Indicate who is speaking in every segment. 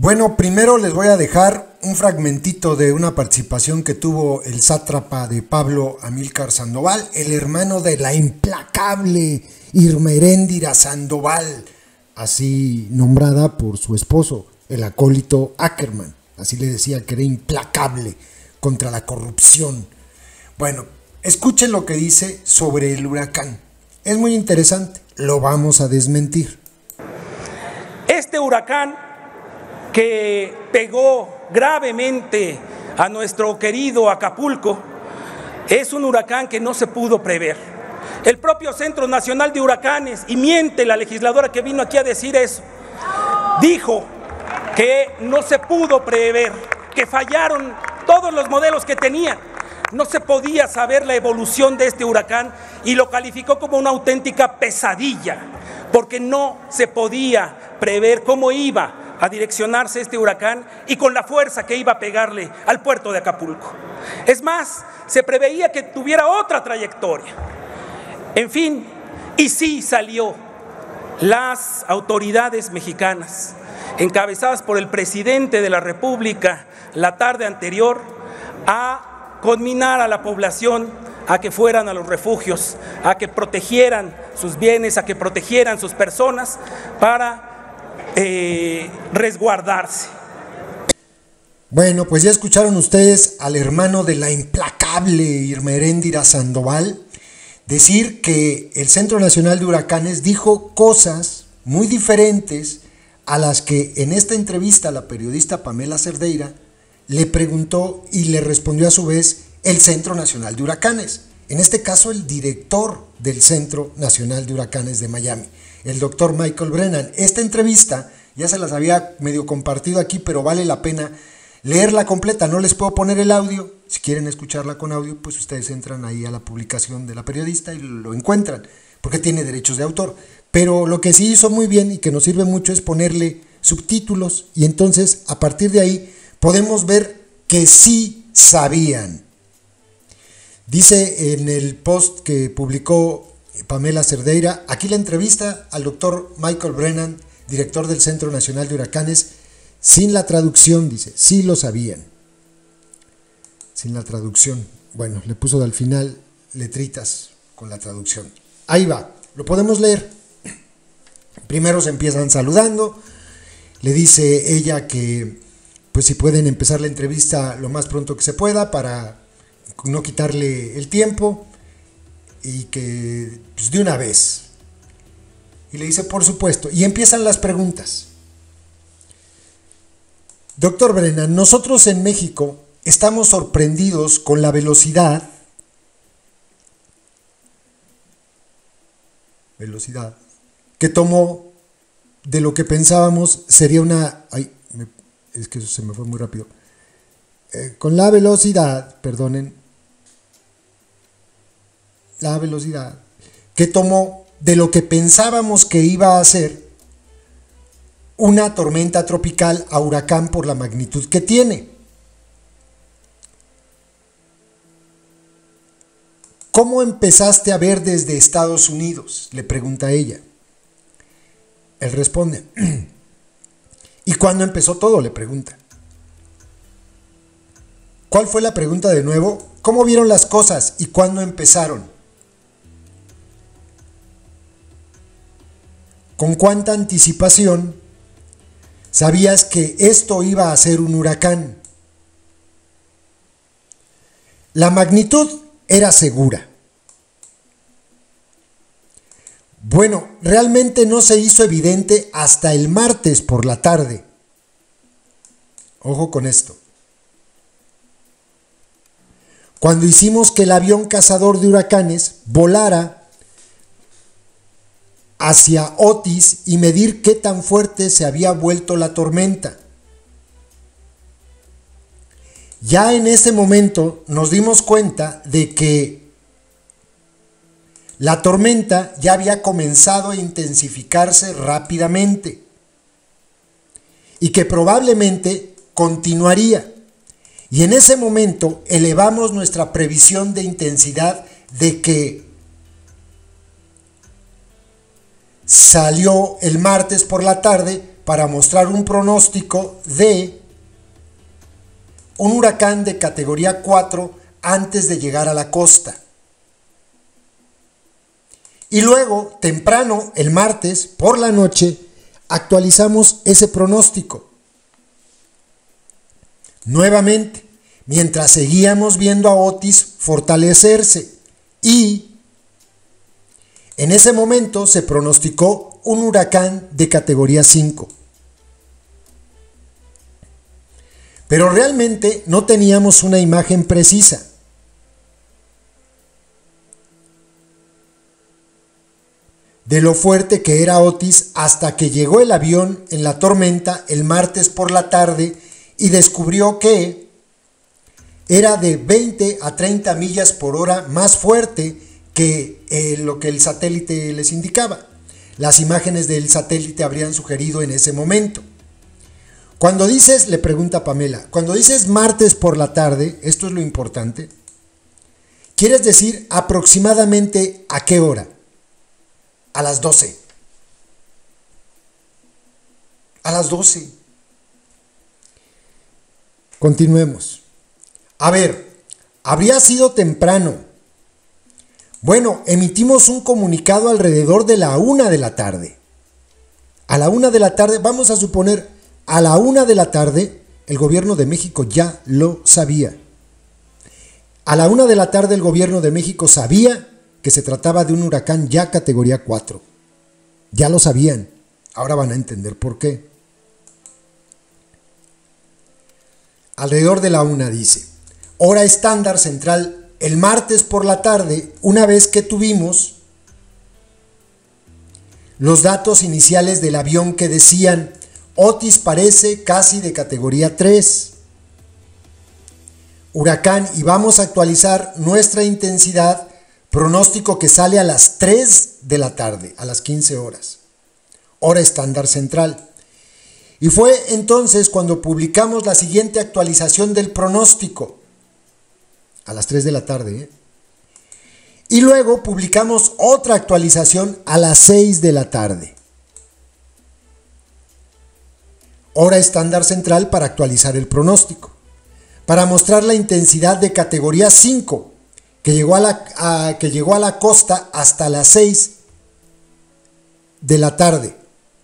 Speaker 1: Bueno, primero les voy a dejar un fragmentito de una participación que tuvo el sátrapa de Pablo Amílcar Sandoval, el hermano de la implacable Irma Heréndira Sandoval, así nombrada por su esposo, el acólito Ackerman. Así le decía que era implacable contra la corrupción. Bueno, escuchen lo que dice sobre el huracán. Es muy interesante, lo vamos a desmentir.
Speaker 2: Este huracán que pegó gravemente a nuestro querido Acapulco es un huracán que no se pudo prever. El propio Centro Nacional de Huracanes, y miente la legisladora que vino aquí a decir eso, dijo que no se pudo prever, que fallaron todos los modelos que tenían. No se podía saber la evolución de este huracán y lo calificó como una auténtica pesadilla, porque no se podía prever cómo iba a direccionarse este huracán y con la fuerza que iba a pegarle al puerto de Acapulco. Es más, se preveía que tuviera otra trayectoria. En fin, y sí salió. Las autoridades mexicanas, encabezadas por el presidente de la República la tarde anterior, a conminar a la población a que fueran a los refugios, a que protegieran sus bienes, a que protegieran sus personas para resguardarse.
Speaker 1: Bueno, pues ya escucharon ustedes al hermano de la implacable Irma Heréndira Sandoval decir que el Centro Nacional de Huracanes dijo cosas muy diferentes a las que en esta entrevista la periodista Pamela Cerdeira le preguntó y le respondió a su vez el Centro Nacional de Huracanes. En este caso, el director del Centro Nacional de Huracanes de Miami, el doctor Michael Brennan. Esta entrevista ya se las había medio compartido aquí, pero vale la pena leerla completa. No les puedo poner el audio. Si quieren escucharla con audio, pues ustedes entran ahí a la publicación de la periodista y lo encuentran, porque tiene derechos de autor. Pero lo que sí hizo muy bien y que nos sirve mucho es ponerle subtítulos, y entonces a partir de ahí podemos ver que sí sabían. Dice en el post que publicó Pamela Cerdeira, aquí la entrevista al doctor Michael Brennan, director del Centro Nacional de Huracanes, sin la traducción, dice, sí lo sabían. Sin la traducción. Bueno, le puso al final letritas con la traducción. Ahí va, lo podemos leer. Primero se empiezan saludando, le dice ella que pues si pueden empezar la entrevista lo más pronto que se pueda para no quitarle el tiempo y que pues de una vez. Y le dice por supuesto, y empiezan las preguntas. Doctor Brennan, nosotros en México estamos sorprendidos con la velocidad que tomó de lo que pensábamos sería una... Ay, es que eso se me fue muy rápido. Con la velocidad, perdonen, la velocidad que tomó de lo que pensábamos que iba a ser una tormenta tropical a huracán por la magnitud que tiene. ¿Cómo empezaste a ver desde Estados Unidos?, le pregunta ella. Él responde. ¿Y cuándo empezó todo?, le pregunta. ¿Cuál fue la pregunta de nuevo? ¿Cómo vieron las cosas y cuándo empezaron? ¿Con cuánta anticipación sabías que esto iba a ser un huracán? La magnitud era segura. Bueno, realmente no se hizo evidente hasta el martes por la tarde. Ojo con esto. Cuando hicimos que el avión cazador de huracanes volara hacia Otis y medir qué tan fuerte se había vuelto la tormenta. Ya en ese momento nos dimos cuenta de que la tormenta ya había comenzado a intensificarse rápidamente y que probablemente continuaría. Y en ese momento elevamos nuestra previsión de intensidad de que salió el martes por la tarde para mostrar un pronóstico de un huracán de categoría 4 antes de llegar a la costa. Y luego, temprano, el martes, por la noche, actualizamos ese pronóstico. Nuevamente, mientras seguíamos viendo a Otis fortalecerse, y en ese momento se pronosticó un huracán de categoría 5. Pero realmente no teníamos una imagen precisa. De lo fuerte que era Otis hasta que llegó el avión en la tormenta el martes por la tarde y descubrió que era de 20 a 30 millas por hora más fuerte que lo que el satélite les indicaba. Las imágenes del satélite habrían sugerido en ese momento. Cuando dices, le pregunta Pamela, cuando dices martes por la tarde, esto es lo importante, ¿quieres decir aproximadamente a qué hora? A las 12. A las 12. Continuemos. A ver, habría sido temprano. Bueno, emitimos un comunicado alrededor de la 1 de la tarde. A la 1 de la tarde, vamos a suponer, a la 1 de la tarde, el gobierno de México ya lo sabía. A la 1 de la tarde el gobierno de México sabía que se trataba de un huracán ya categoría 4. Ya lo sabían. Ahora van a entender por qué. Alrededor de la 1 dice, hora estándar central, el martes por la tarde, una vez que tuvimos los datos iniciales del avión que decían, Otis parece casi de categoría 3. Huracán, y vamos a actualizar nuestra intensidad. Pronóstico que sale a las 3 de la tarde, a las 15 horas. Hora estándar central. Y fue entonces cuando publicamos la siguiente actualización del pronóstico. A las 3 de la tarde. Y luego publicamos otra actualización a las 6 de la tarde. Hora estándar central para actualizar el pronóstico. Para mostrar la intensidad de categoría 5. Que llegó a la costa hasta las 6 de la tarde.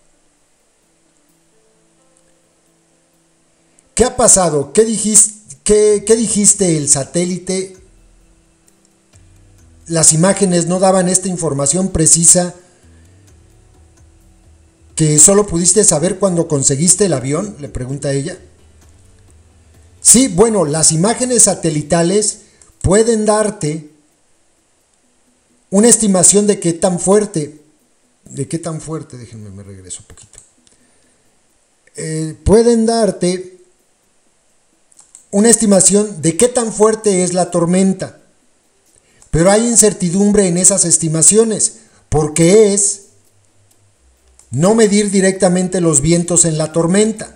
Speaker 1: ¿Qué ha pasado? ¿Qué dijiste el satélite? Las imágenes no daban esta información precisa que solo pudiste saber cuando conseguiste el avión, le pregunta ella. Sí, bueno, las imágenes satelitales pueden darte una estimación de qué tan fuerte, déjenme me regreso un poquito. Pueden darte una estimación de qué tan fuerte es la tormenta, pero hay incertidumbre en esas estimaciones, porque es no medir directamente los vientos en la tormenta.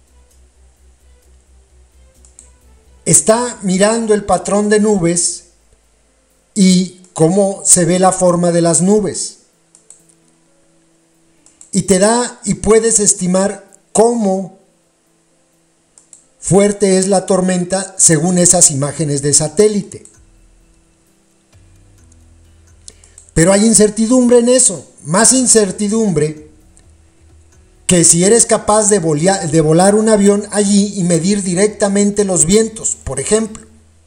Speaker 1: Está mirando el patrón de nubes y cómo se ve la forma de las nubes. Y te da y puedes estimar cómo fuerte es la tormenta según esas imágenes de satélite. Pero hay incertidumbre en eso, más incertidumbre que si eres capaz de volar un avión allí y medir directamente los vientos, por ejemplo.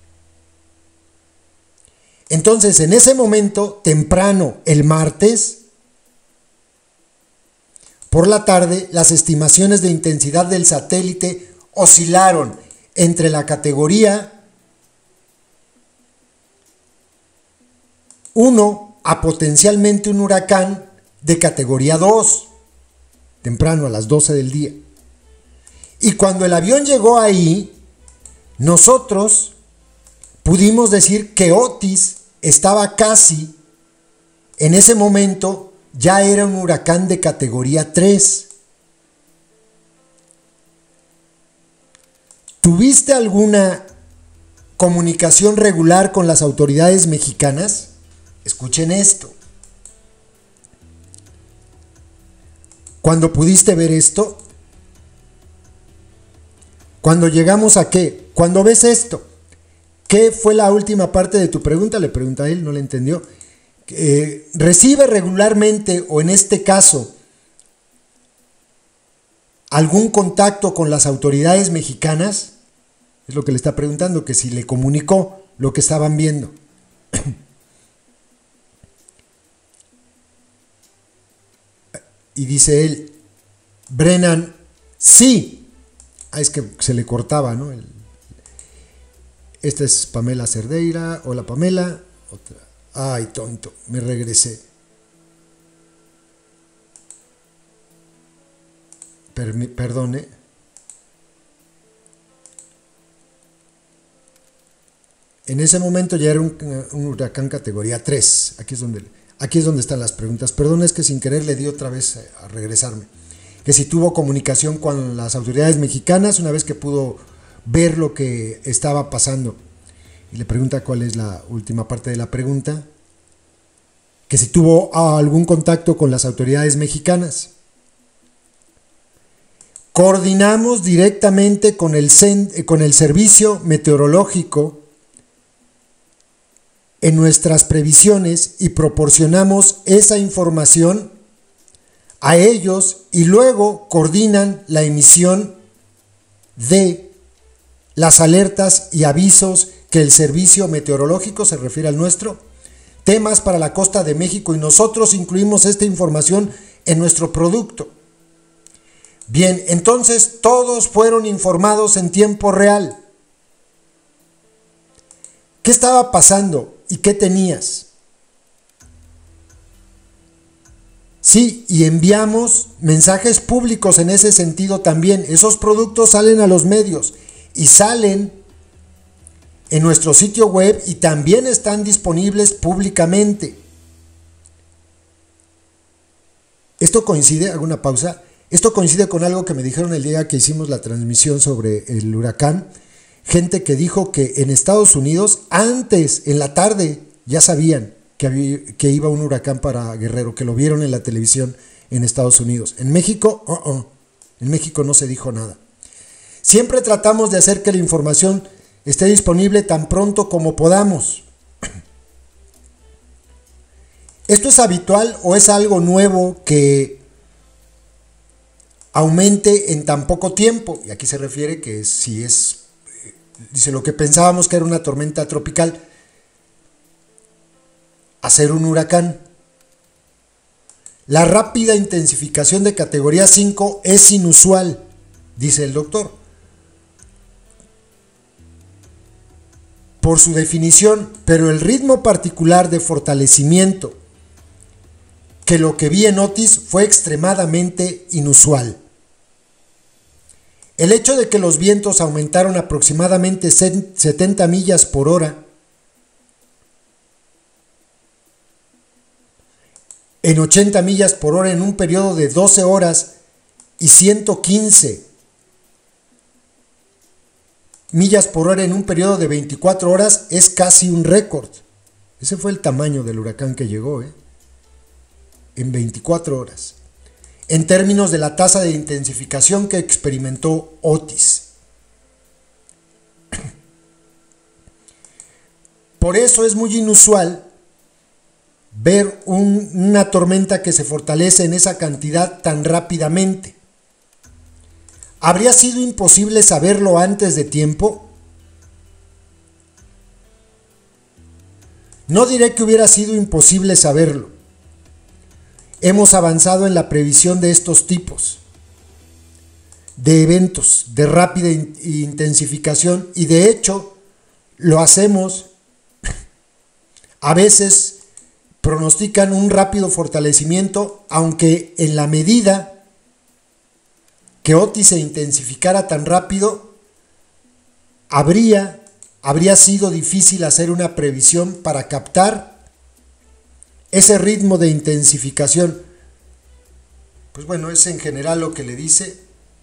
Speaker 1: Entonces, en ese momento, temprano, el martes, por la tarde, las estimaciones de intensidad del satélite oscilaron entre la categoría 1 a potencialmente un huracán de categoría 2. Temprano, a las 12 del día. Y cuando el avión llegó ahí, nosotros pudimos decir que Otis estaba casi, en ese momento, ya era un huracán de categoría 3. ¿Tuviste alguna comunicación regular con las autoridades mexicanas? Escuchen esto. Cuando pudiste ver esto, Cuando llegamos a qué, cuando ves esto, ¿qué fue la última parte de tu pregunta? Le pregunta a él, no le entendió. ¿Recibe regularmente, o en este caso, algún contacto con las autoridades mexicanas? Es lo que le está preguntando, que si le comunicó lo que estaban viendo. Y dice él, Brennan, sí. Es que se le cortaba, ¿no? Esta es Pamela Cerdeira. Hola, Pamela. Otra. Ay, tonto, me regresé. Perdone. En ese momento ya era un huracán categoría 3. Aquí es donde están las preguntas. Perdón, es que sin querer le di otra vez a regresarme. Que si tuvo comunicación con las autoridades mexicanas una vez que pudo ver lo que estaba pasando. Y le pregunta cuál es la última parte de la pregunta. Que si tuvo algún contacto con las autoridades mexicanas. Coordinamos directamente con el servicio meteorológico en nuestras previsiones y proporcionamos esa información a ellos y luego coordinan la emisión de las alertas y avisos que el servicio meteorológico, se refiere al nuestro, temas para la costa de México, y nosotros incluimos esta información en nuestro producto. Bien, entonces todos fueron informados en tiempo real. ¿Qué estaba pasando y qué tenías? Sí, y enviamos mensajes públicos en ese sentido también. Esos productos salen a los medios y salen en nuestro sitio web y también están disponibles públicamente. Esto coincide, hago una pausa, esto coincide con algo que me dijeron el día que hicimos la transmisión sobre el huracán. Gente que dijo que en Estados Unidos, antes, en la tarde, ya sabían que iba un huracán para Guerrero, que lo vieron en la televisión en Estados Unidos. En México, en México no se dijo nada. Siempre tratamos de hacer que la información esté disponible tan pronto como podamos. ¿Esto es habitual o es algo nuevo que aumente en tan poco tiempo? Y aquí se refiere que si es, dice, lo que pensábamos que era una tormenta tropical, a ser un huracán. La rápida intensificación de categoría 5 es inusual, dice el doctor. Por su definición, pero el ritmo particular de fortalecimiento que lo que vi en Otis fue extremadamente inusual. El hecho de que los vientos aumentaron aproximadamente 70 millas por hora en 80 millas por hora en un periodo de 12 horas y 115 millas por hora en un periodo de 24 horas es casi un récord. Ese fue el tamaño del huracán que llegó, en 24 horas. En términos de la tasa de intensificación que experimentó Otis. Por eso es muy inusual ver una tormenta que se fortalece en esa cantidad tan rápidamente. ¿Habría sido imposible saberlo antes de tiempo? No diré que hubiera sido imposible saberlo. Hemos avanzado en la previsión de estos tipos de eventos de rápida intensificación y de hecho lo hacemos. A veces pronostican un rápido fortalecimiento, aunque en la medida que Otis se intensificara tan rápido, habría sido difícil hacer una previsión para captar ese ritmo de intensificación. Pues bueno, es en general lo que le dice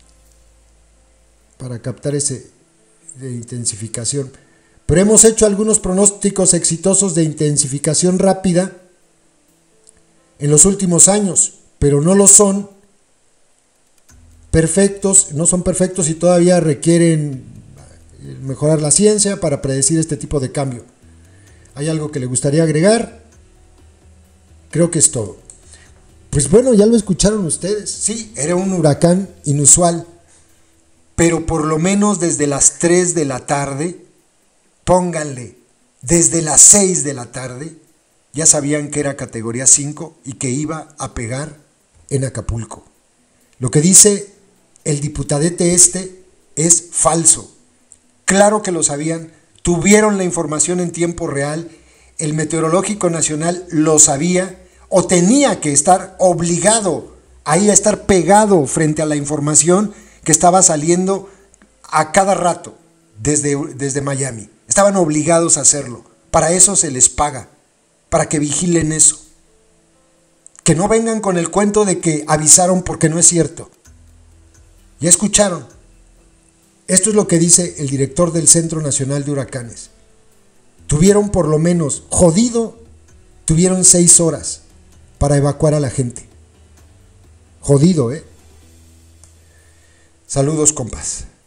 Speaker 1: para captar ese de intensificación. Pero hemos hecho algunos pronósticos exitosos de intensificación rápida en los últimos años, pero no lo son perfectos, no son perfectos y todavía requieren mejorar la ciencia para predecir este tipo de cambio. ¿Hay algo que le gustaría agregar? Creo que es todo. Pues bueno, ya lo escucharon ustedes. Sí, era un huracán inusual, pero por lo menos desde las 3 de la tarde, pónganle, desde las 6 de la tarde, ya sabían que era categoría 5 y que iba a pegar en Acapulco. Lo que dice el diputadete es falso. Claro que lo sabían, tuvieron la información en tiempo real, el Meteorológico Nacional lo sabía o tenía que estar obligado ahí a estar pegado frente a la información que estaba saliendo a cada rato desde Miami. Estaban obligados a hacerlo. Para eso se les paga, para que vigilen eso. Que no vengan con el cuento de que avisaron porque no es cierto. Ya escucharon. Esto es lo que dice el director del Centro Nacional de Huracanes. Tuvieron por lo menos, tuvieron 6 horas para evacuar a la gente. Jodido, ¿eh? Saludos, compas.